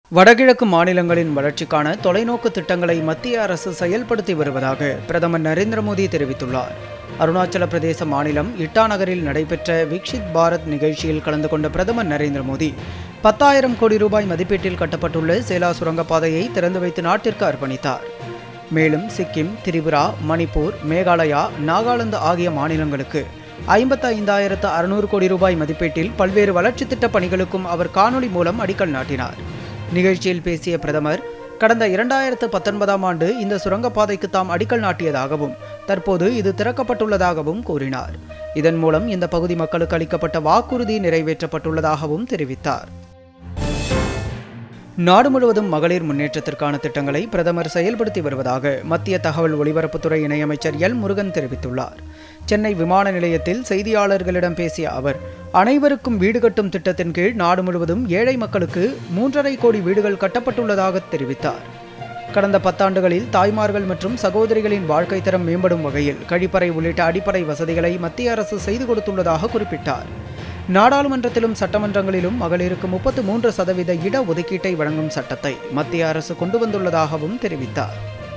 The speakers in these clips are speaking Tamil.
வடகிழக்கு மாநிலங்களின் வளர்ச்சிக்கான தொலைநோக்கு திட்டங்களை மத்திய அரசு செயல்படுத்தி வருவதாக பிரதமர் நரேந்திர மோடி தெரிவித்துள்ளார். அருணாச்சல பிரதேச மாநிலம் இட்டா நகரில் நடைபெற்ற விக்ஷித் பாரத் நிகழ்ச்சியில் கலந்து கொண்ட பிரதமர் நரேந்திர மோடி 10,000 கோடி ரூபாய் மதிப்பீட்டில் கட்டப்பட்டுள்ள சேலா சுரங்கப்பாதையை திறந்து வைத்து நாட்டிற்கு அர்ப்பணித்தார். மேலும் சிக்கிம், திரிபுரா, மணிப்பூர், மேகாலயா, நாகாலாந்து ஆகிய மாநிலங்களுக்கு 55,600 கோடி ரூபாய் மதிப்பீட்டில் பல்வேறு வளர்ச்சி திட்ட பணிகளுக்கும் அவர் காணொலி மூலம் அடிக்கல் நாட்டினார். நிகழ்ச்சியில் பேசிய பிரதமர், கடந்த 2019ஆம் ஆண்டு இந்த சுரங்கப்பாதைக்கு தாம் அடிக்கல் நாட்டியதாகவும் தற்போது இது திறக்கப்பட்டுள்ளதாகவும் கூறினார். இதன் மூலம் இந்த பகுதி மக்களுக்கு அளிக்கப்பட்ட வாக்குறுதி நிறைவேற்றப்பட்டுள்ளதாகவும் தெரிவித்தார். நாடு முழுவதும் மகளிர் முன்னேற்றத்திற்கான திட்டங்களை பிரதமர் செயல்படுத்தி வருவதாக மத்திய தகவல் ஒலிபரப்புத்துறை இணையமைச்சர் எல். முருகன் தெரிவித்துள்ளார். சென்னை விமான நிலையத்தில் செய்தியாளர்களிடம் பேசிய அவர், அனைவருக்கும் வீடு கட்டும் திட்டத்தின் கீழ் நாடு முழுவதும் ஏழை மக்களுக்கு 3.5 கோடி வீடுகள் கட்டப்பட்டுள்ளதாக தெரிவித்தார். கடந்த 10 ஆண்டுகளில் தாய்மார்கள் மற்றும் சகோதரிகளின் வாழ்க்கை தரம் மேம்படும் வகையில் கழிப்பறை உள்ளிட்ட அடிப்படை வசதிகளை மத்திய அரசு செய்து கொடுத்துள்ளதாக குறிப்பிட்டார். நாடாளுமன்றத்திலும் சட்டமன்றங்களிலும் மகளிருக்கு 33% இட ஒதுக்கீட்டை வழங்கும் சட்டத்தை மத்திய அரசு கொண்டு வந்துள்ளதாகவும் தெரிவித்தார்.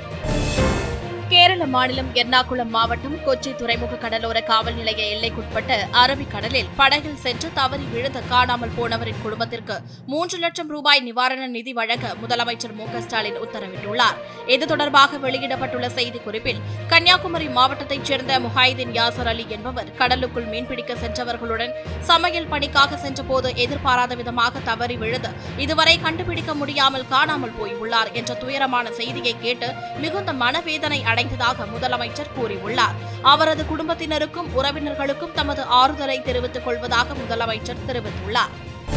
கேரள மாநிலம் எர்ணாகுளம் மாவட்டம் கொச்சி துறைமுக கடலோர காவல் நிலைய எல்லைக்குட்பட்ட அரபிக்கடலில் படகில் சென்று தவறி விழுந்து காணாமல் போனவரின் குடும்பத்திற்கு 3 லட்சம் ரூபாய் நிவாரண நிதி வழங்க முதலமைச்சர் மு க ஸ்டாலின் உத்தரவிட்டுள்ளார். இது தொடர்பாக வெளியிடப்பட்டுள்ள செய்திக்குறிப்பில், கன்னியாகுமரி மாவட்டத்தைச் சேர்ந்த முஹைதீன் யாசர் அலி என்பவர் கடலுக்குள் மீன்பிடிக்க சென்றவர்களுடன் சமையல் பணிக்காக சென்றபோது எதிர்பாராத விதமாக தவறி விழுந்து இதுவரை கண்டுபிடிக்க முடியாமல் காணாமல் போயுள்ளார் என்ற துயரமான செய்தியை கேட்டு மிகுந்த மனவேதனை அடைந்ததாக முதலமைச்சர் கூறியுள்ளார். அவரது குடும்பத்தினருக்கும் உறவினர்களுக்கும் தமது ஆறுதலை தெரிவித்துக் கொள்வதாக முதலமைச்சர் தெரிவித்துள்ளார்.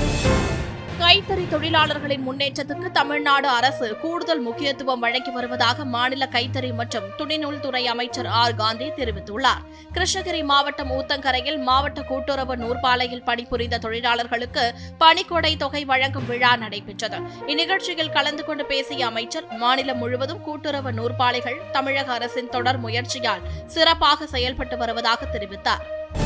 கைத்தறி தொழிலாளர்களின் முன்னேற்றத்துக்கு தமிழ்நாடு அரசு கூடுதல் முக்கியத்துவம் வழங்கி வருவதாக மாநில கைத்தறி மற்றும் துணிநூல் துறை அமைச்சர் ஆர். காந்தி தெரிவித்துள்ளார். கிருஷ்ணகிரி மாவட்டம் ஊத்தங்கரையில் மாவட்ட கூட்டுறவு நூற்பாலையில் பணிபுரிந்த தொழிலாளர்களுக்கு பணிக்கொடை தொகை வழங்கும் விழா நடைபெற்றது. இந்நிகழ்ச்சியில் கலந்து கொண்டு பேசிய அமைச்சர், மாநிலம் முழுவதும் கூட்டுறவு நூற்பாலைகள் தமிழக அரசின் தொடர் முயற்சியால் சிறப்பாக செயல்பட்டு வருவதாக தெரிவித்தார்.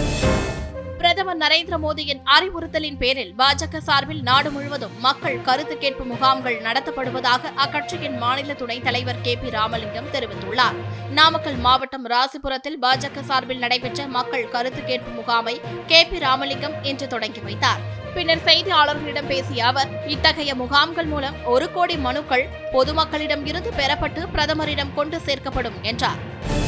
பிரதமர் நரேந்திர மோடியின் அறிவுறுத்தலின் பேரில் பாஜக சார்பில் நாடு முழுவதும் மக்கள் கருத்து கேட்பு முகாம்கள் நடத்தப்படுவதாக அக்கட்சியின் மாநில துணைத் தலைவர் கே. பி. ராமலிங்கம் தெரிவித்துள்ளார். நாமக்கல் மாவட்டம் ராசிபுரத்தில் பாஜக சார்பில் நடைபெற்ற மக்கள் கருத்து கேட்பு முகாமை கே. பி. ராமலிங்கம் இன்று தொடங்கி வைத்தார். பின்னர் செய்தியாளர்களிடம் பேசிய அவர், இத்தகைய முகாம்கள் மூலம் 1 கோடி மனுக்கள் பொதுமக்களிடம் இருந்து பெறப்பட்டு பிரதமரிடம் கொண்டு சேர்க்கப்படும் என்றார்.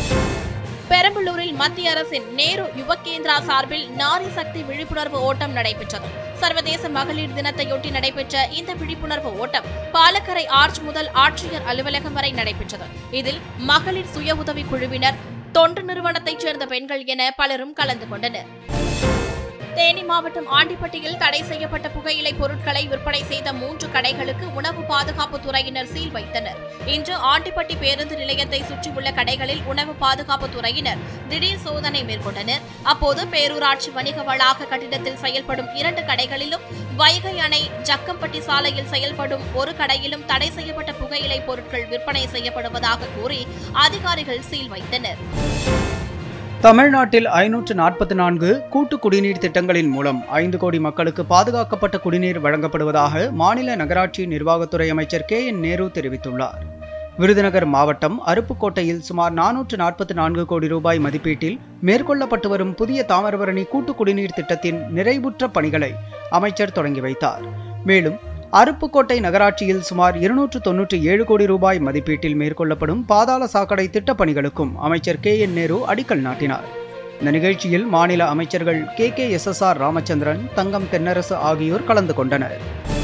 பெரம்பலூரில் மத்திய அரசின் நேரு யுவகேந்திரா சார்பில் நாரி சக்தி விழிப்புணர்வு ஓட்டம் நடைபெற்றது. சர்வதேச மகளிர் தினத்தையொட்டி நடைபெற்ற இந்த விழிப்புணர்வு ஓட்டம் பாலக்கரை ஆர்ச் முதல் ஆட்சியர் அலுவலகம் வரை நடைபெற்றது. இதில் மகளிர் சுய உதவி குழுவினர், தொண்டு நிறுவனத்தைச் சேர்ந்த பெண்கள் என பலரும் கலந்து கொண்டனர். தேனி மாவட்டம் ஆண்டிப்பட்டியில் தடை செய்யப்பட்ட புகையிலை பொருட்களை விற்பனை செய்த 3 கடைகளுக்கு உணவு பாதுகாப்பு துறையினர் சீல் வைத்தனர். இன்று ஆண்டிப்பட்டி பேருந்து நிலையத்தை சுற்றியுள்ள கடைகளில் உணவு பாதுகாப்பு துறையினர் திடீர் சோதனை மேற்கொண்டனர். அப்போது பேரூராட்சி வணிக வளாக கட்டிடத்தில் செயல்படும் 2 கடைகளிலும், வைகை அணை ஜக்கம்பட்டி சாலையில் செயல்படும் 1 கடையிலும் தடை செய்யப்பட்ட புகையிலை பொருட்கள் விற்பனை செய்யப்படுவதாக கூறி அதிகாரிகள் சீல் வைத்தனர். தமிழ்நாட்டில் 544 கூட்டு குடிநீர் திட்டங்களின் மூலம் 5 கோடி மக்களுக்கு பாதுகாக்கப்பட்ட குடிநீர் வழங்கப்படுவதாக மாநில நகராட்சி நிர்வாகத்துறை அமைச்சர் கே. என். நேரு தெரிவித்துள்ளார். விருதுநகர் மாவட்டம் அருப்புக்கோட்டையில் சுமார் 444 கோடி ரூபாய் மதிப்பீட்டில் மேற்கொள்ளப்பட்டு வரும் புதிய தாமிரபரணி கூட்டு குடிநீர் திட்டத்தின் நிறைவுற்ற பணிகளை அமைச்சர் தொடங்கி வைத்தார். மேலும் அருப்புக்கோட்டை நகராட்சியில் சுமார் 297 கோடி ரூபாய் மதிப்பீட்டில் மேற்கொள்ளப்படும் பாதாள சாக்கடை திட்டப் பணிகளுக்கும் அமைச்சர் கே. என். நேரு அடிக்கல் நாட்டினார். இந்த நிகழ்ச்சியில் மாநில அமைச்சர்கள் KKSSR ராமச்சந்திரன், தங்கம் தென்னரசு ஆகியோர் கலந்து கொண்டனர்.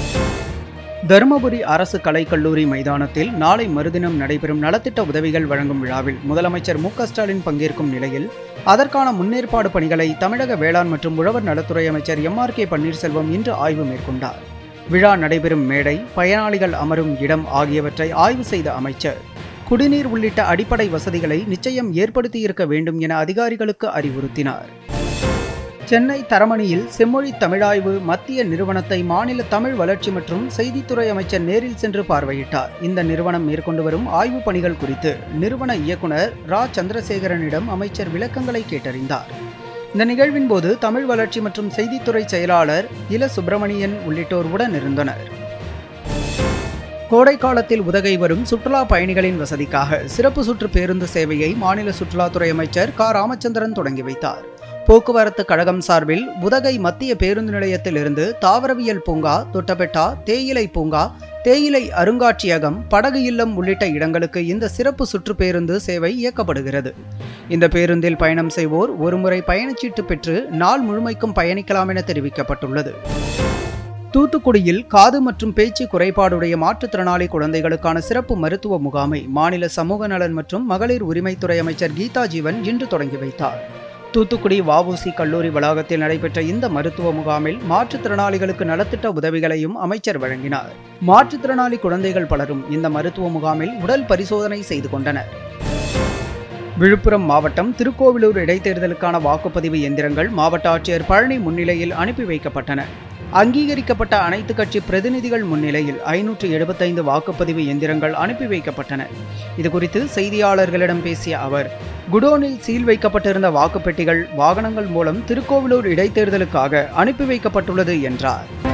தருமபுரி அரசு கலைக்கல்லூரி மைதானத்தில் நாளை மறுதினம் நடைபெறும் நலத்திட்ட உதவிகள் வழங்கும் விழாவில் முதலமைச்சர் மு க ஸ்டாலின் பங்கேற்கும் நிலையில் அதற்கான முன்னேற்பாடு பணிகளை தமிழக வேளாண் மற்றும் உழவர் நலத்துறை அமைச்சர் MRK பன்னீர்செல்வம் இன்று ஆய்வு மேற்கொண்டார். விழா நடைபெறும் மேடை, பயனாளிகள் அமரும் இடம் ஆகியவற்றை ஆய்வு செய்த அமைச்சர், குடிநீர் உள்ளிட்ட அடிப்படை வசதிகளை நிச்சயம் ஏற்படுத்தியிருக்க வேண்டும் என அதிகாரிகளுக்கு அறிவுறுத்தினார். சென்னை தரமணியில் செம்மொழி தமிழாய்வு மத்திய நிறுவனத்தை மாநில தமிழ் வளர்ச்சி மற்றும் செய்தித்துறை அமைச்சர் நேரில் சென்று பார்வையிட்டார். இந்த நிறுவனம் மேற்கொண்டு வரும் ஆய்வுப் பணிகள் குறித்து நிறுவன இயக்குநர் ரா. சந்திரசேகரனிடம் அமைச்சர் விளக்கங்களை கேட்டறிந்தார். இந்த நிகழ்வின் போது தமிழ் வளர்ச்சி மற்றும் செய்தித்துறை செயலாளர் இல. சுப்பிரமணியன் உள்ளிட்டோர் உடன் இருந்தனர். கோடை காலத்தில் உதகை வரும் சுற்றுலா பயணிகளின் வசதிக்காக சிறப்பு சுற்று பேருந்து சேவையை மாநில சுற்றுலாத்துறை அமைச்சர் க ராமச்சந்திரன் தொடங்கி வைத்தார். போக்குவரத்து கழகம் சார்பில் உதகை மத்திய பேருந்து நிலையத்திலிருந்து தாவரவியல் பூங்கா, தொட்டபெட்டா, தேயிலை பூங்கா, தேயிலை அருங்காட்சியகம், படகு இல்லம் உள்ளிட்ட இடங்களுக்கு இந்த சிறப்பு சுற்று பேருந்து சேவை இயக்கப்படுகிறது. இந்த பேருந்தில் பயணம் செய்வோர் ஒருமுறை பயணச்சீட்டு பெற்று நாள் முழுமைக்கும் பயணிக்கலாம் என தெரிவிக்கப்பட்டுள்ளது. தூத்துக்குடியில் காது மற்றும் பேச்சு குறைபாடுடைய மாற்றுத்திறனாளி குழந்தைகளுக்கான சிறப்பு மருத்துவ முகாமை மாநில சமூக நலன் மற்றும் மகளிர் உரிமைத்துறை அமைச்சர் கீதா ஜீவன் இன்று தொடங்கி வைத்தார். தூத்துக்குடி வஉசி கல்லூரி வளாகத்தில் நடைபெற்ற இந்த மருத்துவ முகாமில் மாற்றுத்திறனாளிகளுக்கு நலத்திட்ட உதவிகளையும் அமைச்சர் வழங்கினார். மாற்றுத்திறனாளி குழந்தைகள் பலரும் இந்த மருத்துவ முகாமில் உடல் பரிசோதனை செய்து கொண்டனர். விழுப்புரம் மாவட்டம் திருக்கோவிலூர் இடைத்தேர்தலுக்கான வாக்குப்பதிவு எந்திரங்கள் மாவட்ட ஆட்சியர் பழனி முன்னிலையில் அனுப்பி வைக்கப்பட்டன. அங்கீகரிக்கப்பட்ட அனைத்து கட்சி பிரதிநிதிகள் முன்னிலையில் 575 வாக்குப்பதிவு எந்திரங்கள் அனுப்பி வைக்கப்பட்டன. இதுகுறித்து செய்தியாளர்களிடம் பேசிய அவர், குடோனில் சீல் வைக்கப்பட்டிருந்த வாக்குப்பெட்டிகள் வாகனங்கள் மூலம் திருக்கோவிலூர் இடைத்தேர்தலுக்காக அனுப்பி வைக்கப்பட்டுள்ளது என்றார்.